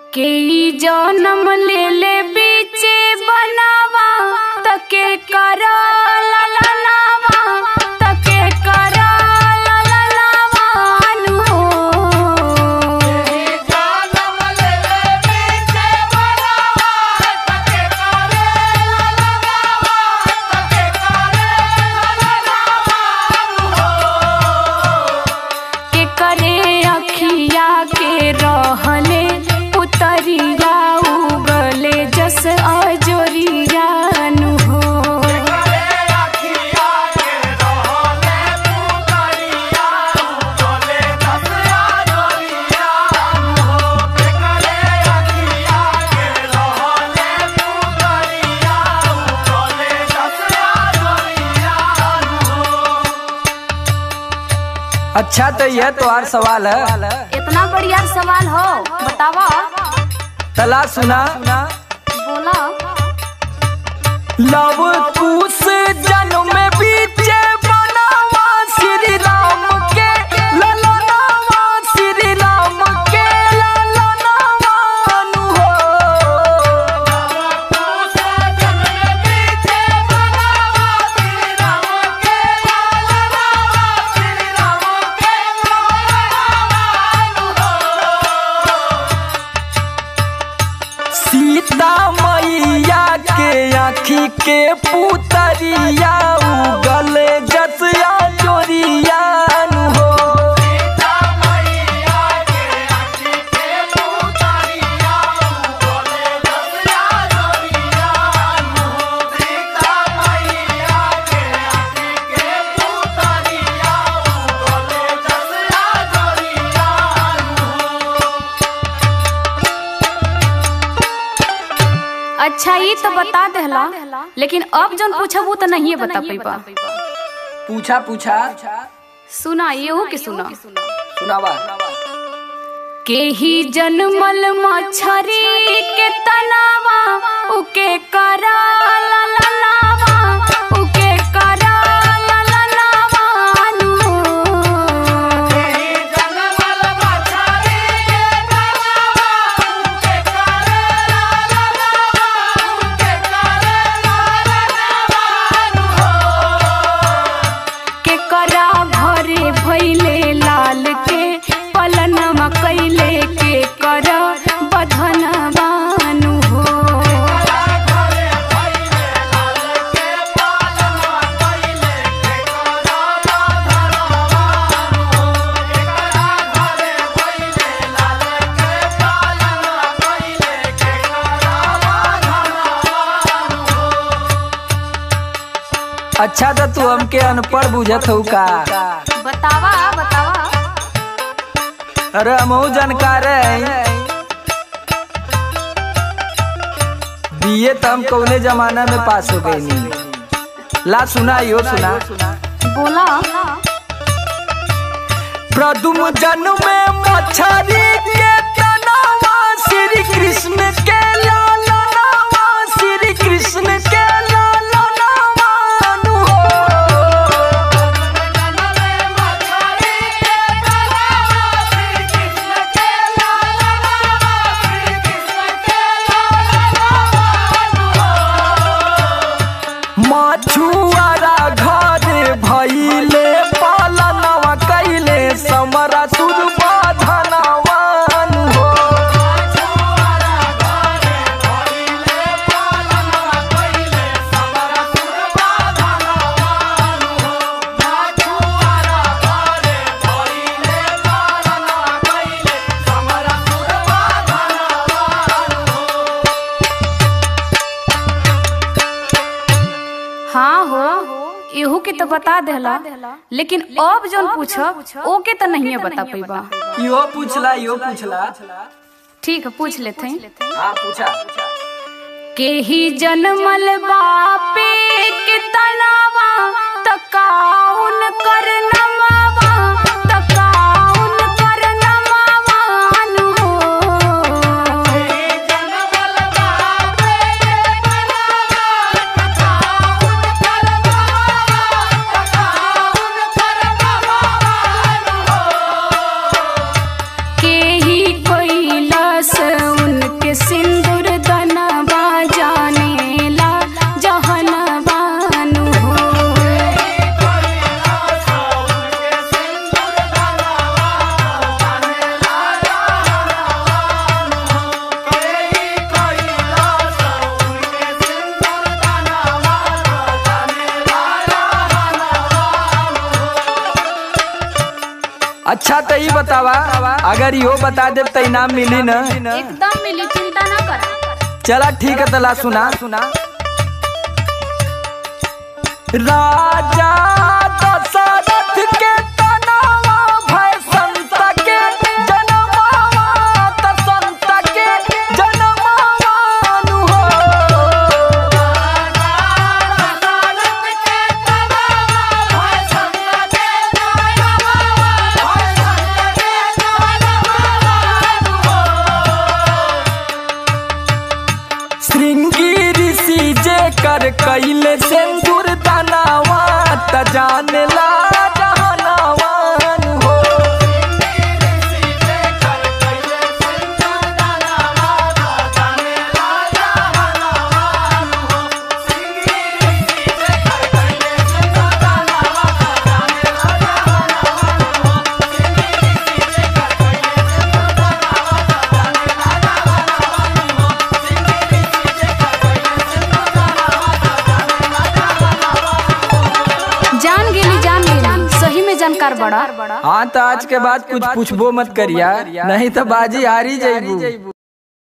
के जन्म ले ले बीचे बनावा तके करा ललनावा तके करा ललनावा नु हो। जन्म ले ले बीचे बनावा तके करे ललनावा तके करे ललनावा नु हो। के करे अखिया के रहले पुतरिया उगले जस अजोरिया नु हो। अच्छा तो यह तुम्हार सवाल है। इतना बढ़िया सवाल हो, बतावा। तला सुना बोला। लव कुश जन्म में बीचे बनावा श्री राम के ललनावा श्री राम के ललनावा नु हो। सीता मैया के आँखी के पुतरिया उगल जसिया जोरिया नु हो। अच्छा ये तो बता देला, लेकिन अब जौन पूछबू तो नहीं बता पैबा। पूछा पूछा सुना ये के सुना। सुनावा। के ही जन्मल मछरी के तनावा उके करा ललनावा उके करा ललनावा नु हो। के करा घरे भैले लाल के पलनमा कैले के कर बधनवा नु हो। अच्छा तो तू हमके अनपढ़ बुझत हो का। बतावा बतावा। अरे हमहू जानकार है। बीए तो हम कौने जमाना में पास हो गई नहीं। ला सुना यो सुना। बोला। प्रथम जन्म में मछरी के तनावा श्री कृष्ण के ललनावा श्री कृष्ण के ललनावा नु हो। मछुआरा घर भइले पालनवा कैले समरा सुरबा धनवा नु हो। हाँ हो एहू के तो बता देला, लेकिन अब जौन पूछब ओके तो नहीं बता पैबा। यो पूछला यो पूछला। ठीक है पूछ लेते हैं। हाँ पूछा। के ही जन्मल बापे के तनावा तकाउन कर नमावा तकाउन कर नमावा नु हो। के ही कोई लस उन अच्छा तो ही बतावा, अगर यो बता दे तो इनाम मिली न? एकदम मिली, चिंता ना कर। चला ठीक है, तला सुना। राजा दशरथ के तनवा भय संत के जनमावा, त संत के जनमावानु हो। श्रृंगी ऋषि जे कर कैले सिंदूर दानावा, त जाने ला जहानावान हो। जानकार बड़ा। हाँ तो आज के बाद कुछ पूछबो मत करिया, नहीं तो बाजी हारी जाइबू।